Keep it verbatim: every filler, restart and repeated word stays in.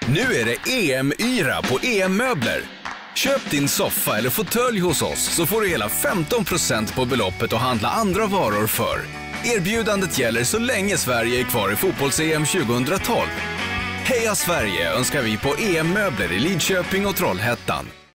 Nu är det E M-yra på E M-möbler. Köp din soffa eller fåtölj hos oss så får du hela femton procent på beloppet och handla andra varor för. Erbjudandet gäller så länge Sverige är kvar i fotbolls-E M tjugohundratolv. Heja Sverige önskar vi på E M-möbler i Lidköping och Trollhättan.